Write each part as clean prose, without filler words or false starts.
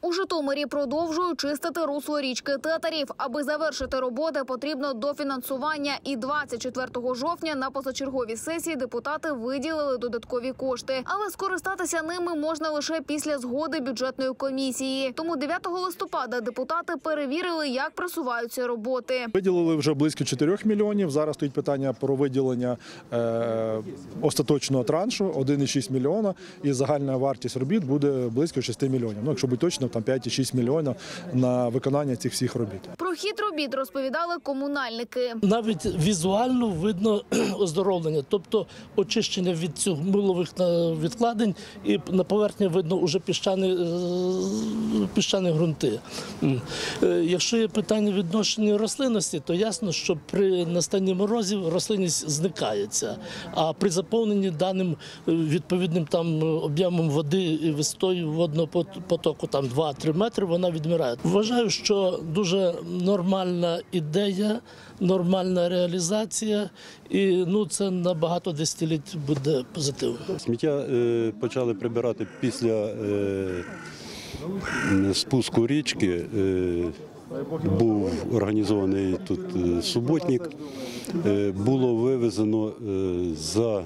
У Житомирі продовжують чистити русло річки Тетерів. Аби завершити роботи, потрібно дофінансування. І 24 жовтня на позачерговій сесії депутати виділили додаткові кошти. Але скористатися ними можна лише після згоди бюджетної комісії. Тому 9 листопада депутати перевірили, як просуваються роботи. Виділили вже близько 4 мільйонів. Зараз стоїть питання про виділення остаточного траншу 1,6 мільйона. І загальна вартість робіт буде близько 6 мільйонів. Ну, якщо бути точно, там 5,6 мільйонів на виконання цих всіх робіт. Про хід робіт розповідали комунальники. Навіть візуально видно оздоровлення, тобто очищення від цих мулових відкладень, і на поверхні видно вже піщані ґрунти. Якщо є питання відношення рослинності, то ясно, що при настанні морозів рослинність зникається, а при заповненні даним відповідним там об'ємом води і висотою водного потоку там 2-3 метри, вона відмирає. Вважаю, що дуже нормальна ідея, нормальна реалізація, і це на багато десятиліть буде позитивно. Сміття почали прибирати після спуску річки. Був організований тут суботник. Було вивезено за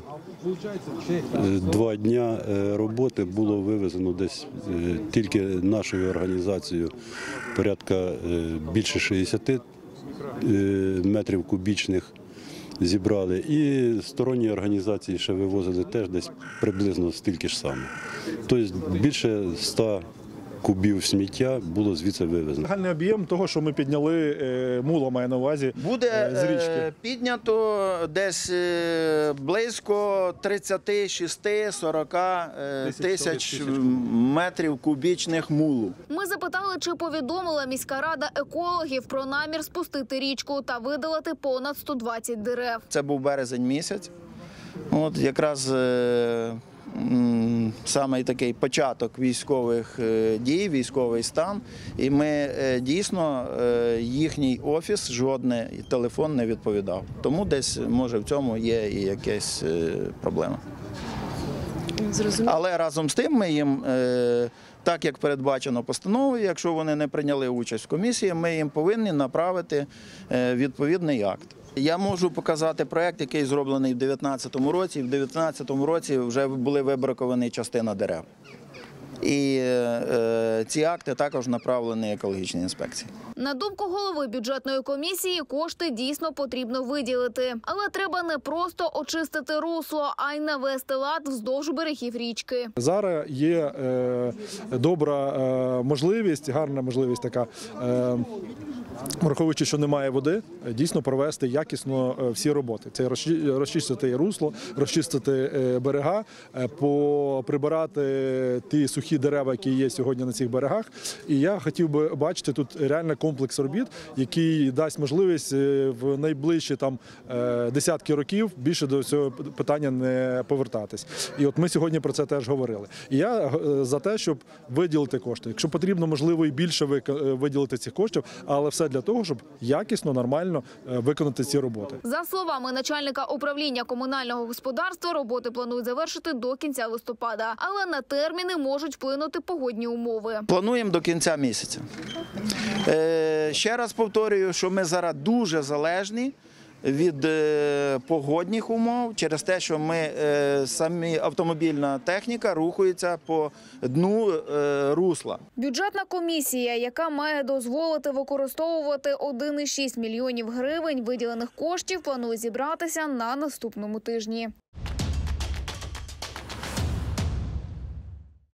2 дні роботи, було вивезено десь тільки нашою організацією порядка більше 60 метрів кубічних зібрали. І сторонні організації ще вивозили теж десь приблизно стільки ж саме. Тобто більше 100 кубів сміття було звідси вивезено. Загальний об'єм того, що ми підняли, мула має на увазі, з річки. Буде піднято десь близько 36-40 тисяч метрів кубічних мулу. Ми запитали, чи повідомила міська рада екологів про намір спустити річку та видалити понад 120 дерев. Це був березень місяць. От якраз саме такий початок військових дій, військовий стан. І ми дійсно, їхній офіс, жодний телефон не відповідав. Тому десь, може, в цьому є і якась проблема. Зрозуміло. Але разом з тим ми їм, так як передбачено постановою, якщо вони не прийняли участь в комісії, ми їм повинні направити відповідний акт. Я можу показати проєкт, який зроблений в 2019 році. В 2019 році вже були вибраковані частина дерев. І ці акти також направлені екологічній інспекції. На думку голови бюджетної комісії, кошти дійсно потрібно виділити. Але треба не просто очистити русло, а й навести лад вздовж берегів річки. Зараз є добра можливість, гарна можливість така, враховуючи, що немає води, дійсно провести якісно всі роботи. Це розчистити русло, розчистити берега, прибирати ті сухі дерева, які є сьогодні на цих берегах. І я хотів би бачити тут реально комплекс робіт, який дасть можливість в найближчі десятки років більше до цього питання не повертатись. І от ми сьогодні про це теж говорили. І я за те, щоб виділити кошти. Якщо потрібно, можливо, і більше виділити цих коштів, але все для того, щоб якісно, нормально виконати ці роботи. За словами начальника управління комунального господарства, роботи планують завершити до кінця листопада. Але на терміни можуть вплинути погодні умови. Плануємо до кінця місяця. Ще раз повторюю, що ми зараз дуже залежні від погодних умов, через те, що самі автомобільна техніка рухається по дну русла. Бюджетна комісія, яка має дозволити використовувати 1,6 мільйонів гривень виділених коштів, планує зібратися на наступному тижні.